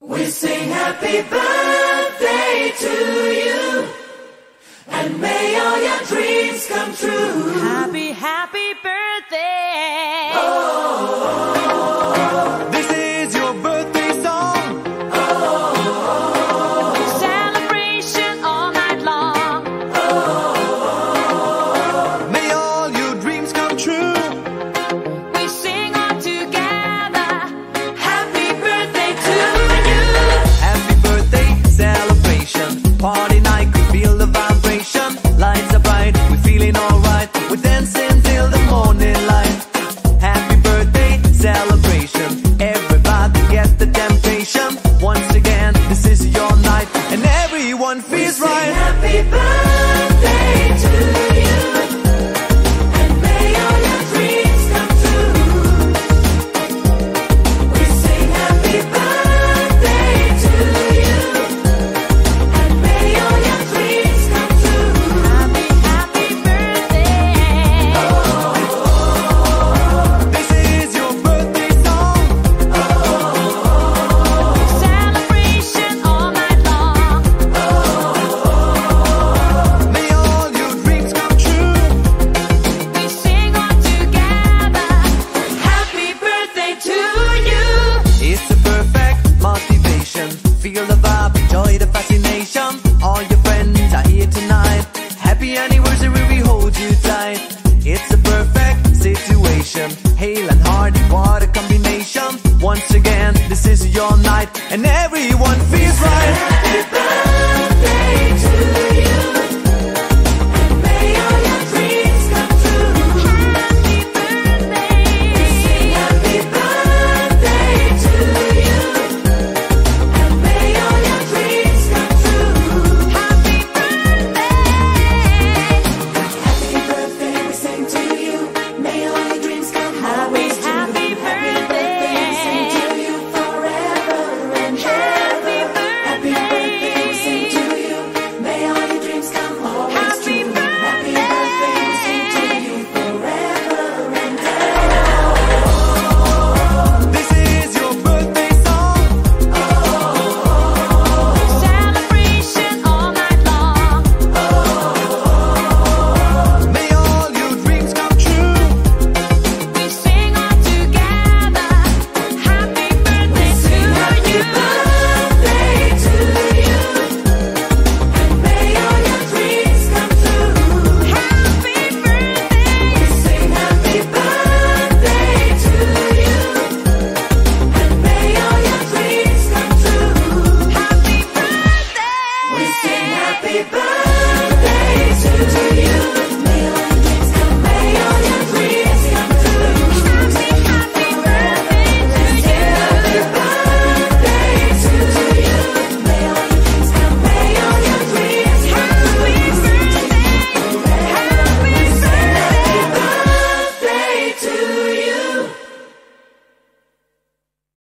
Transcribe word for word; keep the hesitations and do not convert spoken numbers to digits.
We sing happy birthday to you, and may all your dreams come true. Happy, happy birthday. Oh, this is your birthday song. Oh, celebration all night long. Oh, may all your dreams come true. We sing all together. happy birthday to you. Happy birthday celebration, party night, we feel the vibration. Lights are bright, we're feeling alright. We're dancing till the morning light. Happy birthday celebration, everybody get the temptation. Once again, this is your night, and everyone feels We sing right. happy birthday to you, and may all your dreams come true. We sing happy birthday to you, and may all your dreams come true. Happy, happy birthday. This is your birthday song. Celebration all night long. May all your dreams come true. We sing all together. Happy birthday to you. It's a perfect motivation. Feel the vibe, enjoy the fascination. All your friends are here tonight. Happy anniversary, we hold you tight. It's a perfect situation. Hale and Hardy, what a combination. Once again, this is your night, and everyone feels right. Happy birthday to you.